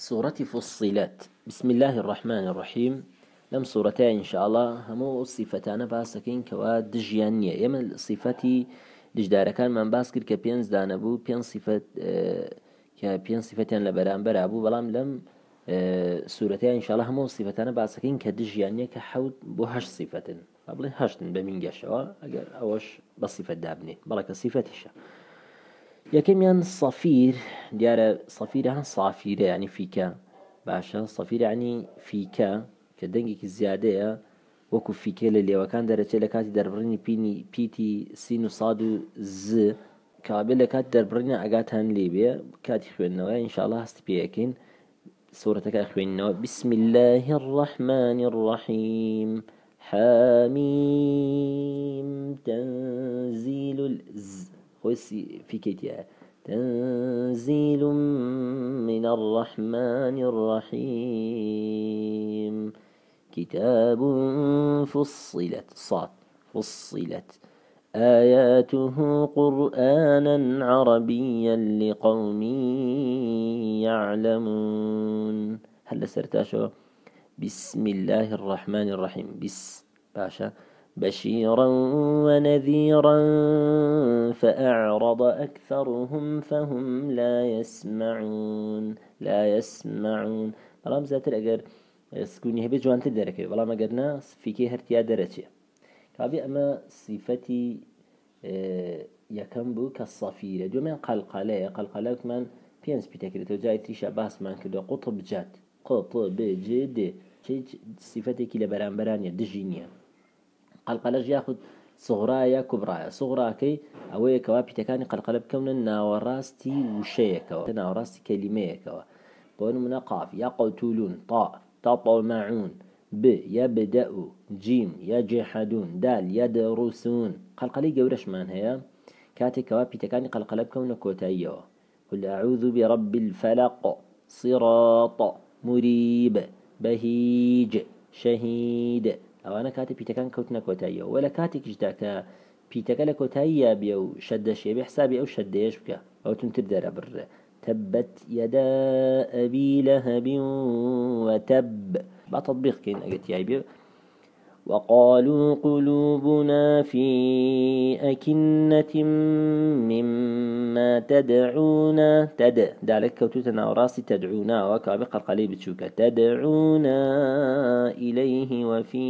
سورة فصلت بسم الله الرحمن الرحيم. لم سورتين إن شاء الله همو صفتان باسكين كوا دجيانية يمن صفتي دجدار كان من باسكر كبينز دانبو بين صفة كبين صفتين لبران برابو بلام لم سورتين إن شاء الله همو صفتان باسكين كدجيانية كحوت بوهش صفة قبل هشتن بمينجشوا أجر أوش بصفة دابني بركة صفتش يكميان صفير ديار صفير يعني صافيرة يعني فيكا باشا صفير يعني فيكا كدنجك الزيادة وكو فيكا اللي وكان درجة لكاتي دربرني بيتي سين وصاد ز كابل لكاتي دربرني عقاتهن ليبيا كاتي خوينوا إن شاء الله هستبيكين سورتك أخوينوا بسم الله الرحمن الرحيم حاميم تنزيل خوسي في كيتيا تنزيل من الرحمن الرحيم كتاب فصلت آياته قرآنا عربيا لقوم يعلمون. هل سرتاشو بسم الله الرحمن الرحيم بس باشا بشيرا ونذيرا فأعرض أكثرهم فهم لا يسمعون بلام زاتر أجر سكوني هبي جوان تدركه بلام أجر ناس في كي هرتيا درجة كابي أما صفتي يكمبو كالصفيرة جو من قلقلة كمان بينس بتكريت وجاي تريشا باس من كده قطب جات قطب جد شيء صفتي كلا بران دجينيا قلقلج ياخد صغرايا كبرايا صغراكي أوي كوا بيتكاني قلقلة بكونا ناوراستي وشيكوا ناوراستي كلميكوا طون من قاف يقتلون طاء تطمعون ب يبدأ جيم يجحدون دال يدرسون قلقلي جورش مان هيا كاتي كوا بيتكاني قلقلة بكونا كوتايوا قل أعوذ برب الفلق صراط مريب بهيج شهيد أو أنا كاتب بيتكان كوتنا كوتايا ولا كاتك جداك بيتكلا كوتايا بيو شدش بحسابي أو شديش بك أو تنتدر بر تبت يدا أبي لهب وتب بعد تطبيق كين أجت يعيب وقالوا قلوبنا في أكنة مما تدعونا دالك كوتوتنا وراسي تدعونا وكابق القليب تشوكا تدعونا إليه وفي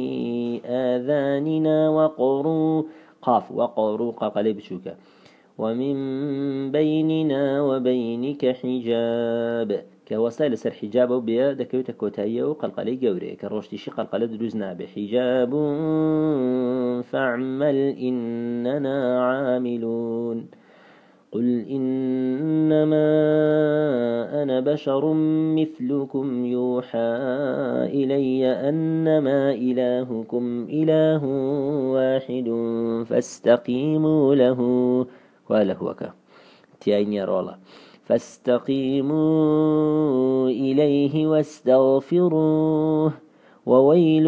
آذاننا وقروا قاف وقروا قليب تشوكا ومن بيننا وبينك حجاب كوسائل سر حجاب وبيا دكوتا كوتايا وقلقلي جوري كروشتي شي قلقلي دروزنا بحجاب فاعمل إننا عاملون قل إنما أنا بشر مثلكم يوحى إلي أنما إلهكم إله واحد فاستقيموا له وكا تياين يا رولا فاستقيموا إليه واستغفروه وويل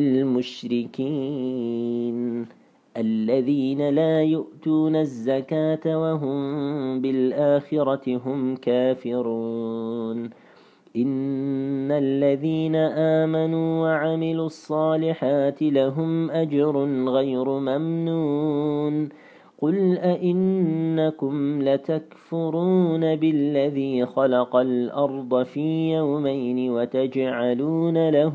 للمشركين الذين لا يؤتون الزكاة وهم بالآخرة هم كافرون إن الذين آمنوا وعملوا الصالحات لهم أجر غير ممنون قل أئنكم لتكفرون بالذي خلق الأرض في يومين وتجعلون له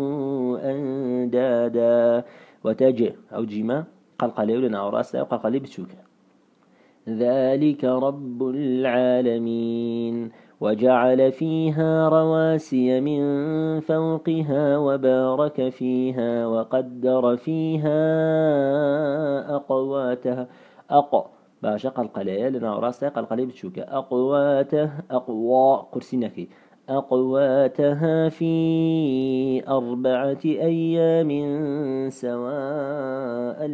أندادا أو جيما قلقلي لنا وراسا وقلقلي بشوكا ذلك رب العالمين وجعل فيها رواسي من فوقها وبارك فيها وقدر فيها أقواتها باشا قلقلي لنا وراسا قلقلي بشوكا أقوى قرسينكي أقواتها في 4 أيام سواء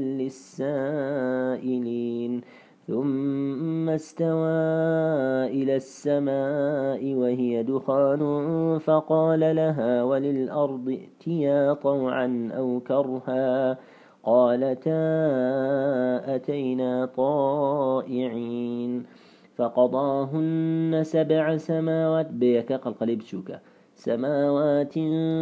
للسائلين ثم استوى إلى السماء وهي دخان فقال لها وللأرض ائتيا طوعا أو كرها قالتا أتينا طائعين فقضاهن 7 سماوات بيك قلقلي بشوكا سماوات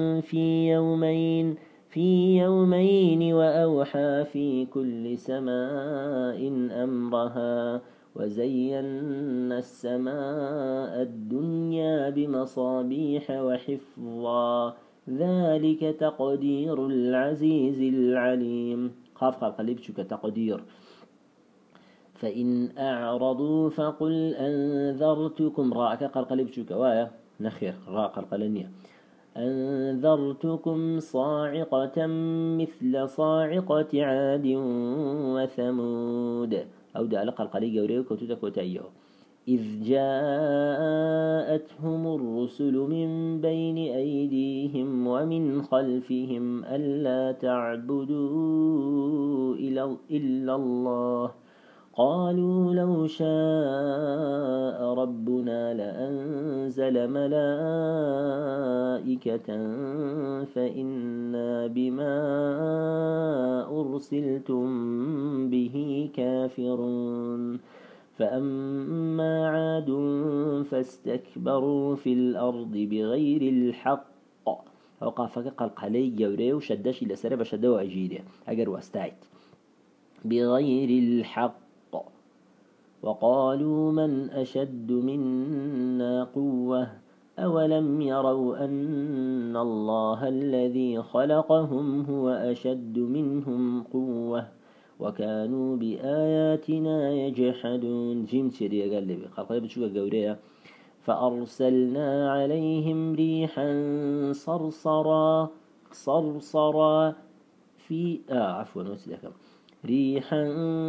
في يومين وأوحى في كل سماء أمرها وزينا السماء الدنيا بمصابيح وحفظا ذلك تقدير العزيز العليم خاف قلب شو تقدير فإن أعرضوا فقل أنذرتكم راءك قلب شو كوايا نخير راء قلقلنية أنذرتكم صاعقة مثل صاعقة عاد وثمود أو دع قلقلي قوري وكتوتك وتأيه إذ جاءتهم الرسل من بين أيديهم ومن خلفهم ألا تعبدوا إلا الله قالوا لو شاء ربنا لأنزل ملائكة فإنا بما أرسلتم به كافرون فأما عاد فاستكبروا في الأرض بغير الحق وقافك قلقلي جوري وشدش إلى سرب شدوا أجيره أجر واستعد بغير الحق وقالوا من أشد منا قوة أولم يروا أن الله الذي خلقهم هو أشد منهم قوة وكانوا بآياتنا يجحدون جيم سيريا قال لي خلقوا بتشوف قوريا فأرسلنا عليهم ريحا صرصرا في عفوا نسيتكم ريحا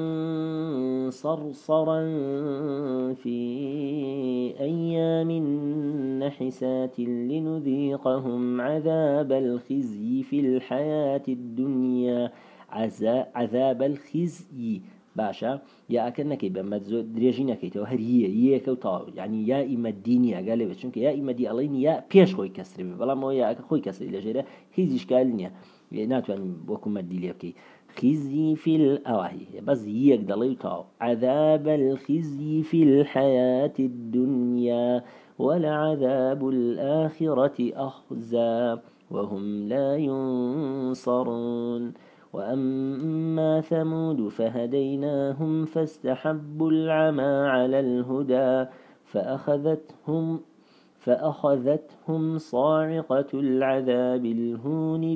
صرصرا في أيام نحسات لنذيقهم عذاب الخزي في الحياة الدنيا عذاب الخزي باشا يا أكنك بمزو دريجينك توهر هي كوتا يعني يا إما الدينية قال لي بس يا إما دي الله يا بيش خوي كسر بلا ما يا خوي كسر لجرا هيز إشكالنيا ناتو يعني بكم مدلي أوكي خزي في الأواهي بس يك دليلته عذاب الخزي في الحياة الدنيا ولعذاب الآخرة أخزى وهم لا ينصرون وأما ثمود فهديناهم فاستحبوا العمى على الهدى فأخذتهم صاعقة العذاب الهون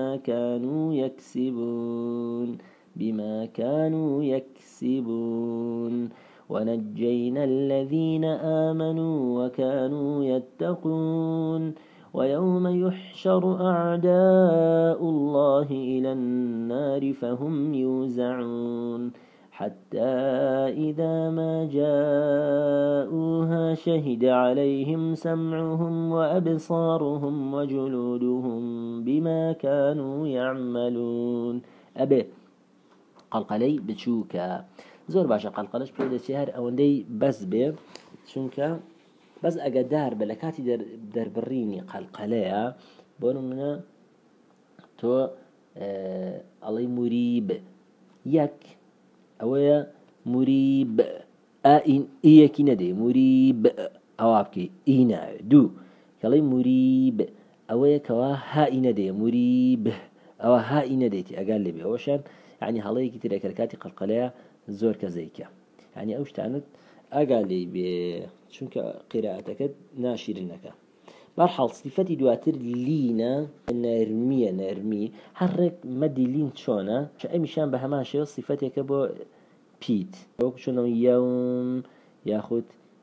بما كانوا يكسبون ونجينا الذين آمنوا وكانوا يتقون ويوم يحشر أعداء الله إلى النار فهم يوزعون حتى إذا ما جاءوها شهد عليهم سمعهم وأبصارهم وجلودهم بما كانوا يعملون أبي قلقلي بتشوكا زور باشا قلقلش بيدا شهر أوندي بس بي شونكا بس أقدار بلكاتي در بريني قلقليا بونو منا تو الله مريب يك أويا مريب آئن إيكي ندي مريب أوابكي إينا دو كالي مريب أويا كوا هائي ندي مريب أو هائي نديتي أقال لي بي أوشان يعني هلاي كتير كركاتي قلقليا زور كزيكا يعني أوش تعنت أقال لي بي شونك قراءتك ناشرنك مرحل صفتي دواتر لينا نرمي حرك مدي لين شونا شأي مشان بهماشي صفتي كبو بيت شنو يوم ياخد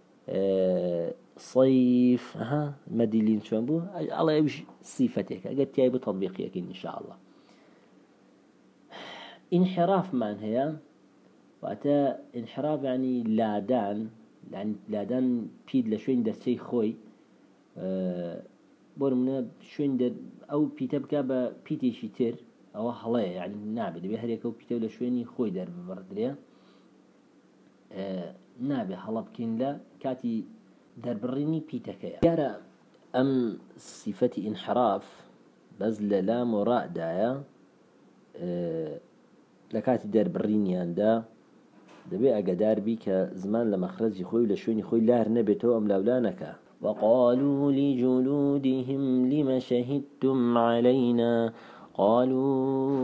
صيف مدي لين شون بو الله يوش صفتك قلت يا بتطبيقك إن شاء الله انحراف من هي وأتا انحراف يعني لادان بيد لشوين دستي خوي بور من شوين در أو بيتا بكا با بيتي شتر أو هلايا يعني نابد بيهريك أو بيتا لشويني خوي در ببردريا نابي هلا بكين لا كاتي در بريني بيتكيا يارا أم صفة انحراف بزل لا مراء دايا لكاتي در بريني عندا دەبێ ئەگەدار بی کە زمان لە مەخرەجی خۆی لە شوێنی خۆی لار نەبێتەوە ئەم لاولانەکە. وقالوا لجلودهم لم شهدتم علينا قالوا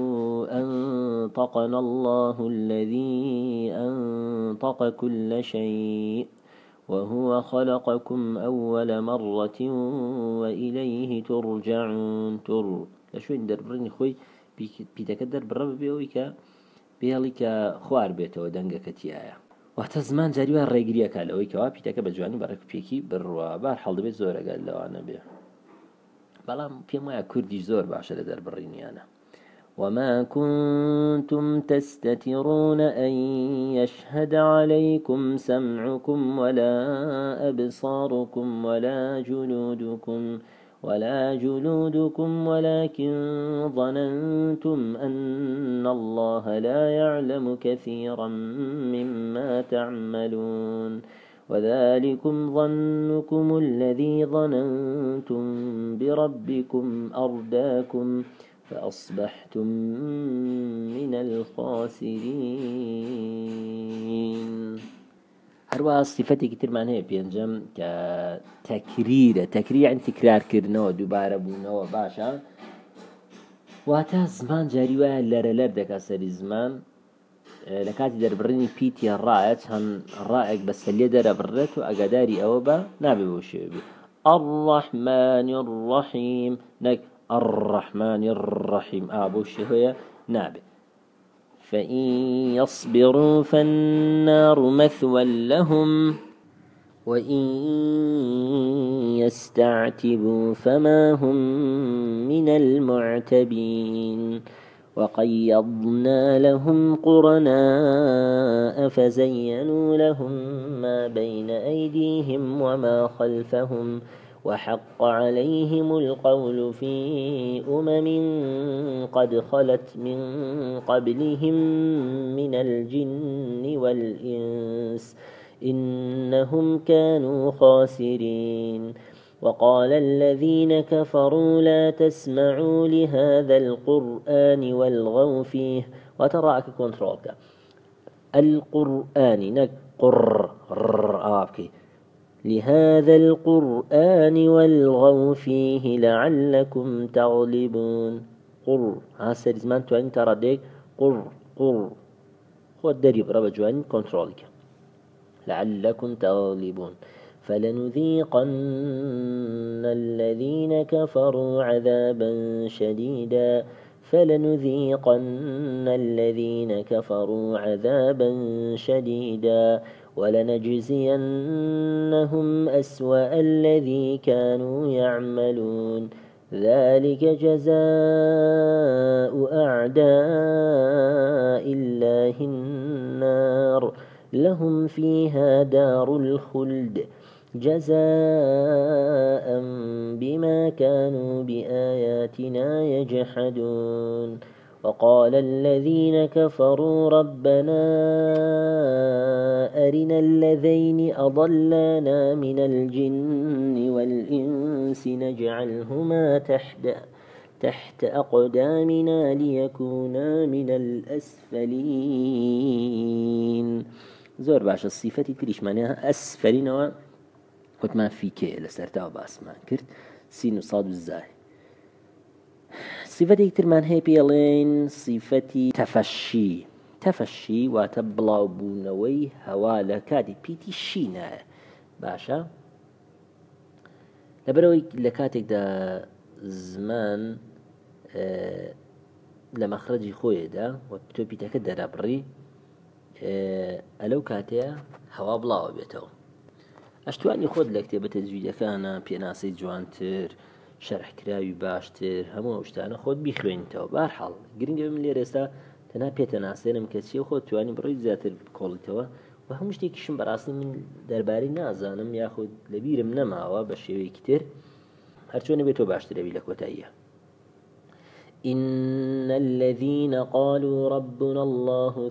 أنطقنا الله الذي أنطق كل شيء وهو خلقكم أول مرة وإليه ترجعون. لشوين دربرني خوي بيتكدر بالرب بيويك بيالي كخوار بيتو دنگا كتيايا وقت زمان جاريوها ريقريا كالوي كوا بيتك بجواني برك بيكي بروا بار حال دبي زورا قال لو أنا بيه بلام بيما كردي زور باشا لدر بريني أنا. وما كنتم تستترون أن يشهد عليكم سمعكم ولا أبصاركم ولا جلودكم ولكن ظننتم أن الله لا يعلم كثيرا مما تعملون وذلكم ظنكم الذي ظننتم بربكم أرداكم فأصبحتم من الخاسرين. هەروە صفەتێکی ترمان هەیە پێنجەم کە تەکریرە. تەکریر یعنی تکرار کردنەوە، دووبارە بوونەوە. باشە واتە زمان جاری وایە لەرە لەر دەکات سەری زمان لە کاتی دەربڕینی پیتی ڕایەت هەم ڕائێک بەسە لێ دەرەبڕێت و ئەگاداری ئەوە بە نابێ بۆ شێوێ الرحمن الرحیم نەک الرحمن الرحیم بۆ شێوەیە نابێ. فإن يصبروا فالنار مثوى لهم وإن يستعتبوا فما هم من المعتبين. وقيضنا لهم قرناء فزينوا لهم ما بين أيديهم وما خلفهم وحق عليهم القول في قد خلت من قبلهم من الجن والإنس إنهم كانوا خاسرين. وقال الذين كفروا لا تسمعوا لهذا القرآن والغوا فيه. وتراك كنترولك القرآن نقر لهذا القرآن والغوا فيه لعلكم تغلبون. قر هاسر زمان تواني ترى ديك قر هو الدريب ربا جواني كنترولك لعلكم تغلبون. فلنذيقن الذين كفروا عذابا شديدا ولنجزينهم أسوأ الذي كانوا يعملون. ذلك جزاء أعداء الله النار لهم فيها دار الخلد جزاء بما كانوا بآياتنا يجحدون. وقال الذين كفروا ربنا أرنا الذين أضلانا من الجن والإنس نجعلهما تحت أقدامنا ليكونا من الأسفلين. زور باش الصفة تريش معناها أسفلين وتما في كي لسرتها باسمان كرت سين وصاد والزاي. صفة ترمان هي بيلين صفة تفشي وتبلاو بونوي هوالا كادي بيتي شينا باشا لبروي لكاتك دا زمان لمخرجي خوي دا وتو بيتك دا رابري ألو كاتيا هوا بلاو بيتو أشتواني خود لكتابة تزويدة كان بيناسي جوانتر شرح كراوي باشتر همو اشتانا خود بيخوينتو بارحال گرنگ بم ليرسا تنا بيتناسينم كتشي خود تواني بروي زياتر بكولتوا وهم شتيكشم براسي من درباري نازانم ياخد لبيرم نماوا بشيوي كتير هرچوني بيتو باشتر بي لكوتايا. إن الذين قالوا ربنا الله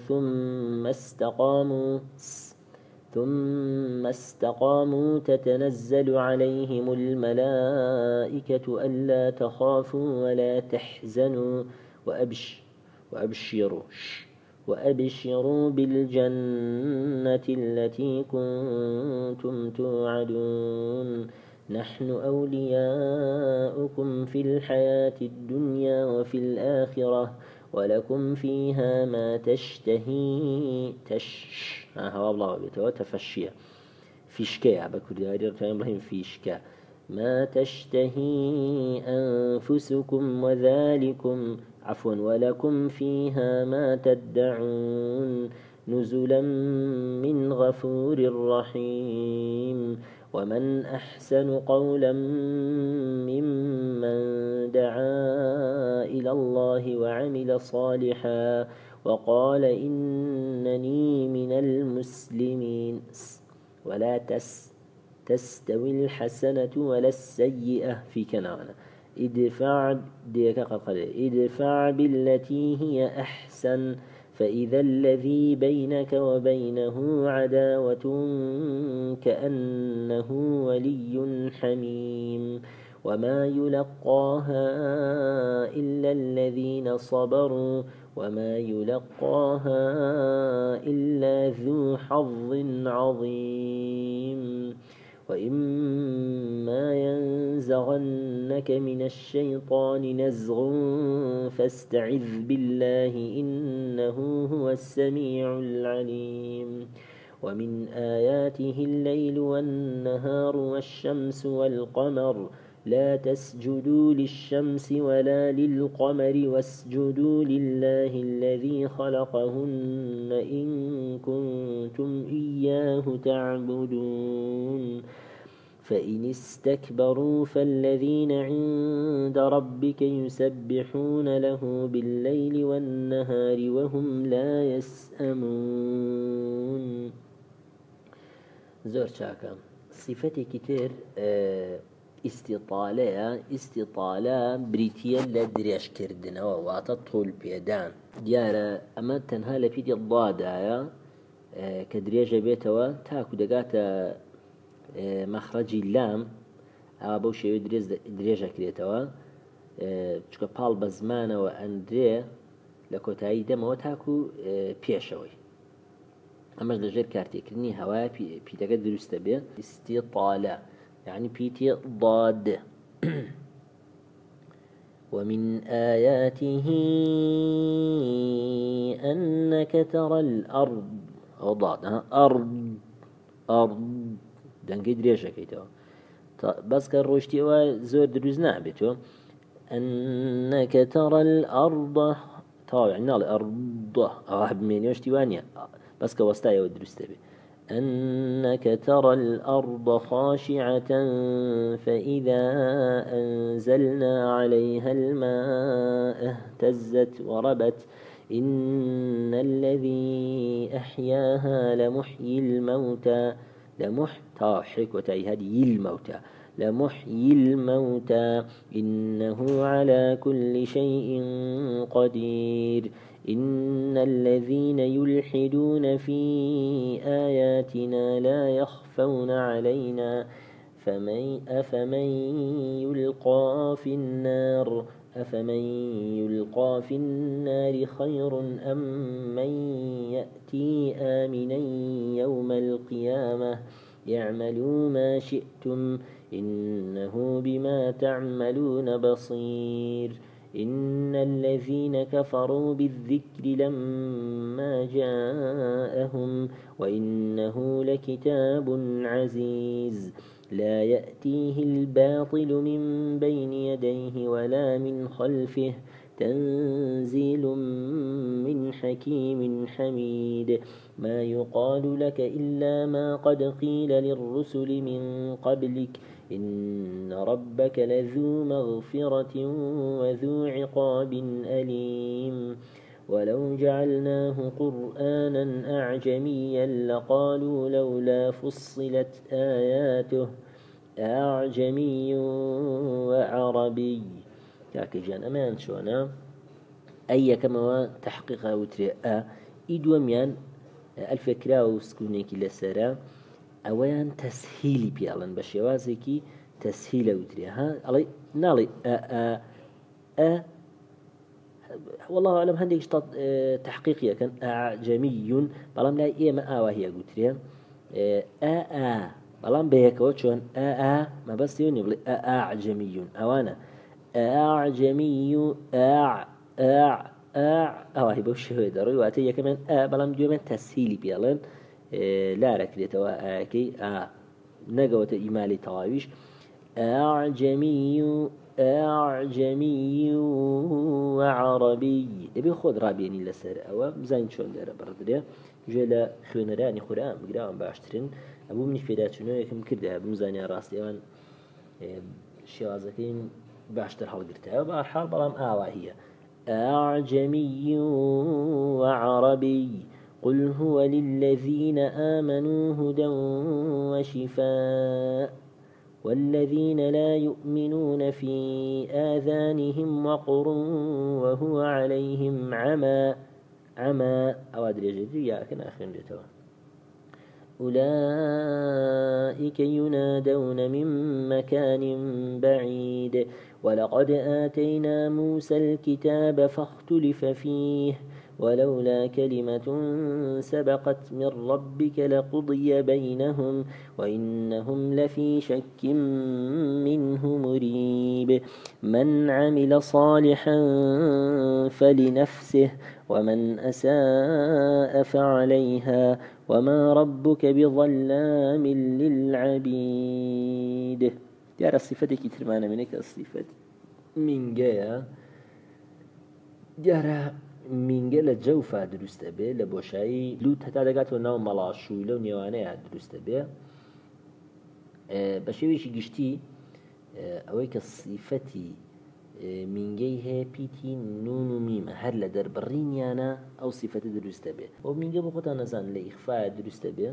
ثم استقاموا تتنزل عليهم الملائكة ألا تخافوا ولا تحزنوا وأبشروا بالجنة التي كنتم توعدون نحن أولياؤكم في الحياة الدنيا وفي الآخرة ولكم فيها ما تشتهي هوا الله بيتوا تفشيا فيشكا بكل إبراهيم فيشكا ما تشتهي أنفسكم وذلكم عفوا ولكم فيها ما تدعون نزلا من غفور رحيم ومن أحسن قولا ممن دعا إلى الله وعمل صالحا وقال إنني من المسلمين ولا تستوي الحسنة ولا السيئة في كنانة ادفع بالتي هي أحسن فإذا الذي بينك وبينه عداوة كأنه ولي حميم وما يلقاها إلا الذين صبروا وما يلقاها إلا ذو حظ عظيم وإما ينزغنك من الشيطان نزغ فاستعذ بالله إنه هو السميع العليم ومن آياته الليل والنهار والشمس والقمر لا تسجدوا للشمس ولا للقمر واسجدوا لله الذي خلقهن إن كنتم إياه تعبدون فإن استكبروا فالذين عند ربك يسبحون له بالليل والنهار وهم لا يسأمون زور شاكا صفتي كتير استطالة بريتيا لدريش كردنا واتطول بيدان ديارة أما تنها لفيدي الضادة كدريجة بيتوا تاكو دقاتا مخرجي اللام أبو شيء دريجة كريتوا چکە پاڵ بە زمانەوە ئەندرێ لە کۆتایی دەمەوە تاکو پێشەوەی ئەمەش لەژێر کارتێکردنی هەوایە پیتەکە دروستە بێ استطالة يعني بيتي ضاد ومن آياته أنك ترى الأرض أو ضاد أرض دەنگەی درێژەکەیتەوە بەس کە ڕۆشتیەوە زۆر دروست نابێتەوە أنك ترى الأرض طبعا نال الأرض أحب من يشتوانيا بس كوستايا ودرست به أنك ترى الأرض خاشعة فإذا أنزلنا عليها الماء اهتزت وربت إن الذي أحياها لمحيي الموتى لمحيي الموتى إنه على كل شيء قدير إن الذين يلحدون في آياتنا لا يخفون علينا أفمن يلقى في النار خير أم من يأتي آمنا يوم القيامة يعملوا ما شئتم إنه بما تعملون بصير إن الذين كفروا بالذكر لما جاءهم وإنه لكتاب عزيز لا يأتيه الباطل من بين يديه ولا من خلفه تنزيل من حكيم حميد ما يقال لك إلا ما قد قيل للرسل من قبلك إن ربك لذو مغفرة وذو عقاب أليم ولو جعلناه قرآنا أعجميا لقالوا لولا فصلت آياته أعجمي وعربي كاكي جان أمان شونا أي كما تحقيق وتري إدوميان الفكرة وسكونيكي لسرا أوان تسهيلي بيالن بشوازيكي تسهيل وتري ها علي نالي والله أعلم هنديك تحقيقية كان أعجمي بلام لا إيما وهي قلت لي بلام بيك وشون ما بس يوني بلي أعجمي أوانا أعجمي هي بوش هو داري واتي كمان بلام ديومن تسهيلي بيالن لا ركلتوا كي نجوة إيمالي تواويش أعجمي وعربي ابي خود رابيني لسر او بزين شلون دايره بردري جلا خوينراني قران بقراهم باشترين ابو مني فيدات شنو يكم كده بمزاني راستي وان شوازكين باشتر حال قرتها وبحال بلام هي أعجمي وعربي قل هو للذين آمنوا هدى وشفاء والذين لا يؤمنون في آذانهم وقر وهو عليهم عمى أوادر جديا كان أخيرا جتوا أولئك ينادون من مكان بعيد ولقد آتينا موسى الكتاب فاختلف فيه ولولا كلمة سبقت من ربك لقضي بينهم وإنهم لفي شك منه مريب من عمل صالحا فلنفسه ومن أساء فعليها وما ربك بظلام للعبيد. يا الصفتك ترمانا منك الصفة من جاء جرى من قال جوفا درست به لبوشاي لوت حتى دقات وناو ملاشو لو نيوانه درست به بشويش جشتي اويك الصفتي من جاي بيتي نون ميم هل لدر برينيانا او صفة درست به ومن جاي بخوتا نزان لإخفاء درست به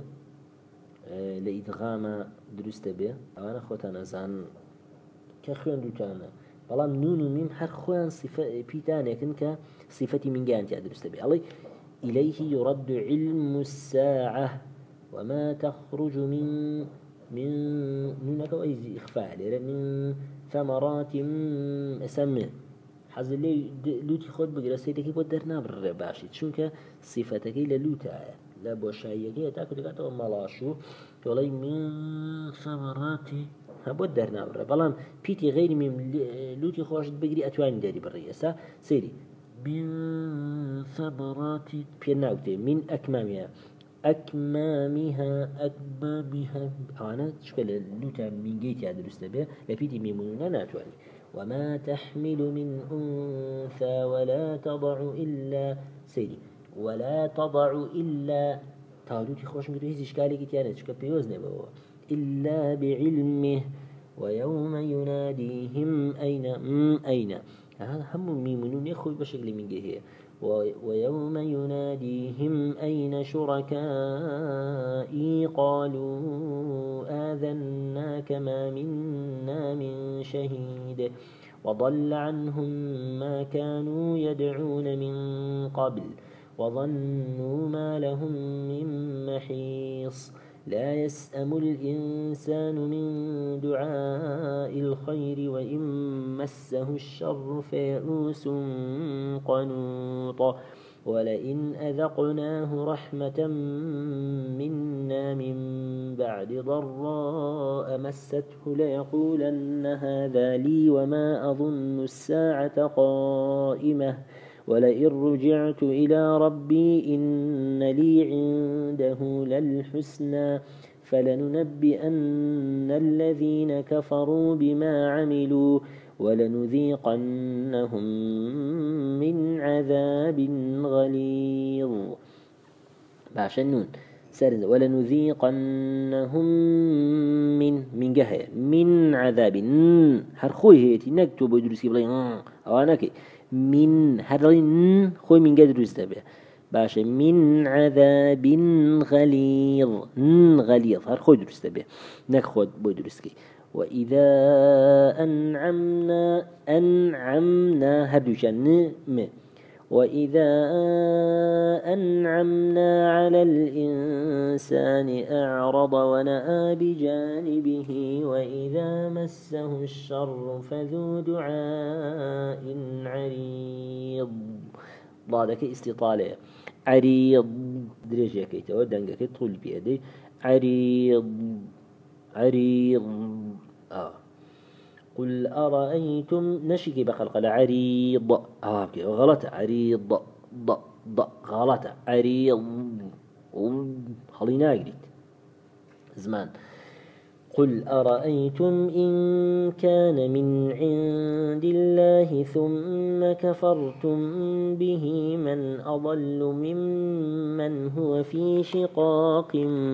لإدغام درست به انا خوتا نزان كخوان دوتانا بلام نون و ميم هر خوان صفة بيتانه كنك صفتي من جانتي أدرس تبي الله إليه يرد علم الساعة وما تخرج من نونك وإذ إخفاء من ثمرات أسمى حز اللي لوتي خود بقرا سيدك بدرنا بالرباشي شونك صفتك للوتا لا بوشاية تاكل تقاطع ملاشو يقولي من ثمرات بود درنا برا بلام بيتي غير من لوتي خوش بقري أتواني داري بالرئاسة سيري من ثمرات بيناوتي من أكمامها أنا شكل لوتا من جيتي هذا الأسلوب لبيتي ميمونة ناتواني وما تحمل من أنثى ولا تضع إلا تالوتي خوش مدو هيز إشكالي كتيانا شكل بيوزني بابا إلا بعلمه ويوم يناديهم أين هذا هم ميمونون يخوي بشكل من جهة ويوم يناديهم أين شركائي قالوا آذناك ما منا من شهيد وضل عنهم ما كانوا يدعون من قبل وظنوا ما لهم من محيص لا يسأم الإنسان من دعاء الخير وإن مسه الشر فيئوس قنوط ولئن أذقناه رحمة منا من بعد ضراء مسته ليقولن هذا لي وما أظن الساعة قائمة ولئن رجعت إلى ربي إن لي عنده للحسنى فلننبئن الذين كفروا بما عملوا ولنذيقنهم من عذاب غليظ بعشان سرد ولنذيقنهم من جهة من عذاب هرخوي هيتي نكتب ودرسي بلاي أوانك من هرين خوي من قدر يستبه باش من عذاب غليظ هر خوي درست به نك خود بودرسكي وإذا أنعمنا هردوشان وإذا أنعمنا على الإنسان أعرض ونأى بجانبه وإذا مسه الشر فذو دعاء عريض. ضادك استطالة عريض درجة كي تودنك طول بيدي عريض عريض. قل أرأيتم نشكي بخلق عريض غلط عريض غلط عريض خلينا قريت زمان. قل أرأيتم إن كان من عند الله ثم كفرتم به من أضل ممن هو في شقاق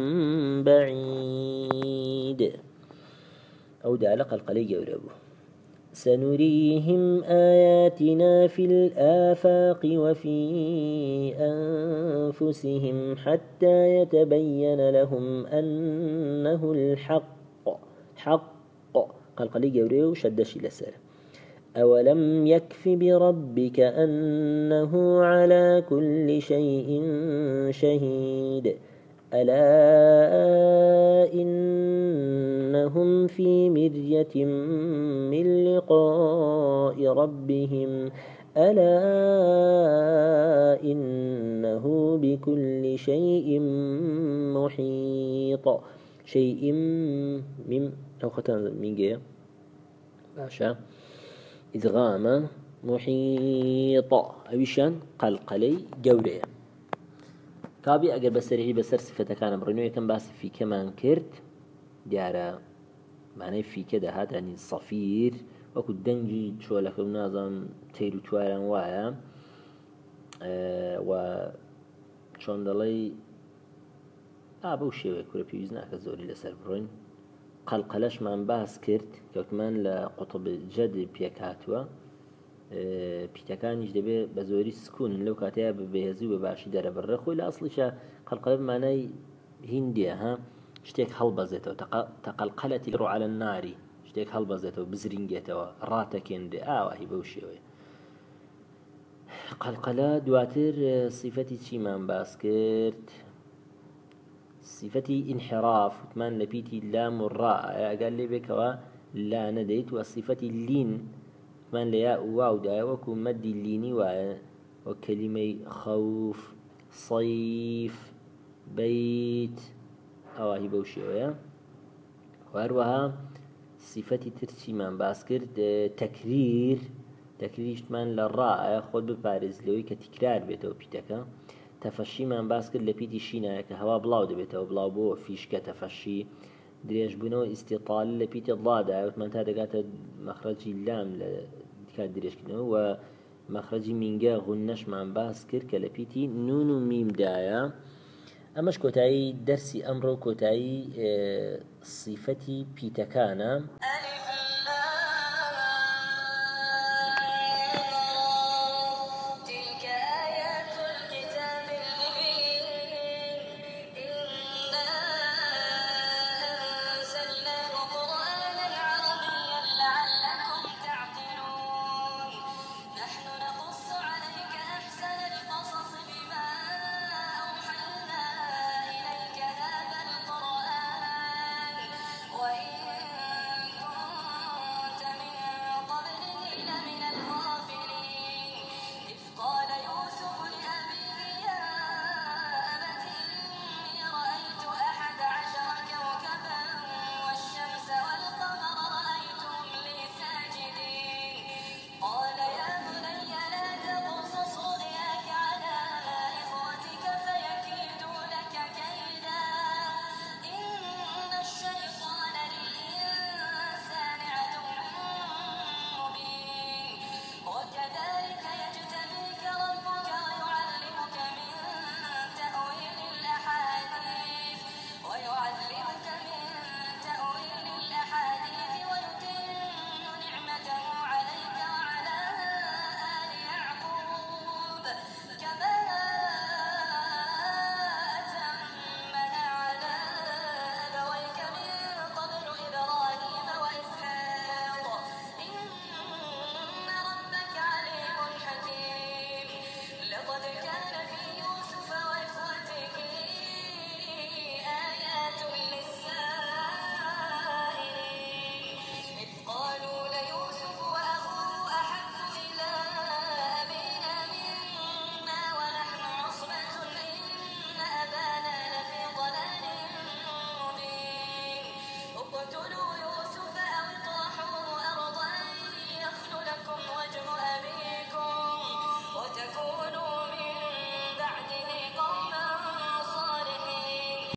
بعيد. أو دالق القلي يوربه سنريهم آياتنا في الآفاق وفي أنفسهم حتى يتبين لهم أنه الحق قال يوريه شدش لسر. أولم يكف بربك أنه على كل شيء شهيد ألا إنهم في مرية من لقاء ربهم ألا إنه بكل شيء محيط. شيء من لو ختم من جاء باشا إدغام محيط أبيشان قلقلي جورية كابي أجر بسرعي بسر صفة كان برنوية كم باس في كمان كرت ديارة معناه في كده هذا يعني صفير وكو دنجي شو لك نازم تيرو توارا وايا و شون دلي بوشي كورا بيوزنا كزوري لسر بروين قلقلش من باس كرت كوتمان لقطب جد بيكاتوا پیتەکانیش دەبێت بە زۆری سکون لەو کاتەیە بەهێزی و باشی دەرەبڕە خۆی لە ئەسڵیشە قەلقەلە مانای هیندیە شتێک هەڵبەزێتەوە تەقەلقەلەتی الروح على النار شتێک هەڵبەزێتەوە بزرینگێتەوە ڕاتەکێندێ ئاواهی بەو شێوەیە. قەلقەلە دواتر صفەتی چیمان باس کرد؟ صفەتی انحراف وتمان لە پیتی لام و ڕا ئەگەر لێ بێکەوە لا نەدەیت و صفەتی لین من ليا واو دا وكو مد الليني وكلمة خوف صيف بيت أواهي بوشيويا. وهروها صفة ترشي من باسكر تكرير من للراء خود ببارز لوي كتكرار بيتو بيتكا. تفشي من باسكر لبيتي شينا كهوا بلاو دبيتو بلاو بو فيش كتفشي دريش بنو استطال لبيت الضادة وثمان تادقات مخرجي اللام لكاد دريش كنو ومخرجي مينجا غنش مع باس كركا لبيتي نونو ميم دايا. أمش كوتاي درسي أمرو كوتاي صفتي بيتكانا